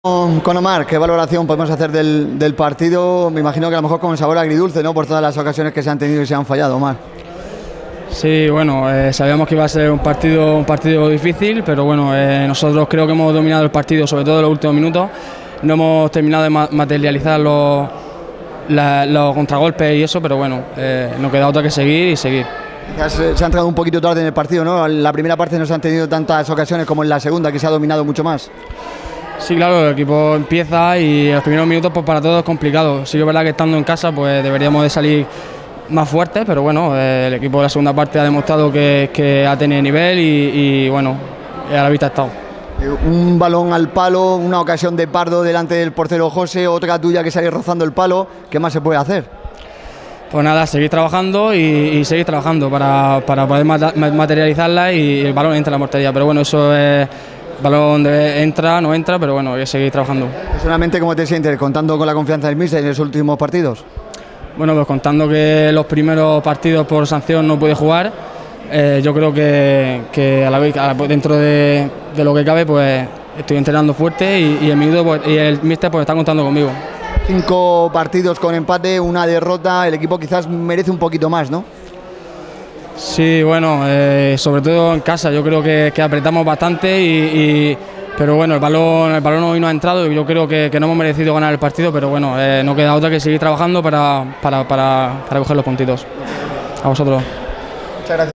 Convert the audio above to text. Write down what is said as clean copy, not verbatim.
Con Omar, ¿qué valoración podemos hacer del partido? Me imagino que a lo mejor con sabor agridulce, ¿no? Por todas las ocasiones que se han tenido y se han fallado, Omar. Sí, bueno, sabíamos que iba a ser un partido difícil, pero bueno, nosotros creo que hemos dominado el partido, sobre todo en los últimos minutos. No hemos terminado de materializar los contragolpes y eso, pero bueno, no queda otra que seguir y seguir. Quizás se ha entrado un poquito tarde en el partido, ¿no? En la primera parte no se han tenido tantas ocasiones como en la segunda, que se ha dominado mucho más. Sí, claro, el equipo empieza y los primeros minutos pues para todos es complicado. Sí que es verdad que estando en casa pues deberíamos de salir más fuertes, pero bueno, el equipo de la segunda parte ha demostrado que ha tenido nivel y bueno, a la vista ha estado. Un balón al palo, una ocasión de Pardo delante del portero José, otra tuya que sale rozando el palo. ¿Qué más se puede hacer? Pues nada, seguir trabajando y seguir trabajando para poder materializarla y el balón entra en la portería, pero bueno, eso es... El balón entra, no entra, pero bueno, hay que seguir trabajando. Personalmente, ¿cómo te sientes contando con la confianza del míster en los últimos partidos? Bueno, pues contando que los primeros partidos por sanción no pude jugar, yo creo que a la vez, dentro de lo que cabe, pues estoy entrenando fuerte y el míster pues está contando conmigo. 5 partidos con empate, una derrota, el equipo quizás merece un poquito más, ¿no? Sí, bueno, sobre todo en casa yo creo que apretamos bastante pero bueno, el balón hoy no ha entrado y yo creo que no hemos merecido ganar el partido, pero bueno, no queda otra que seguir trabajando para coger los puntitos. A vosotros. Muchas gracias.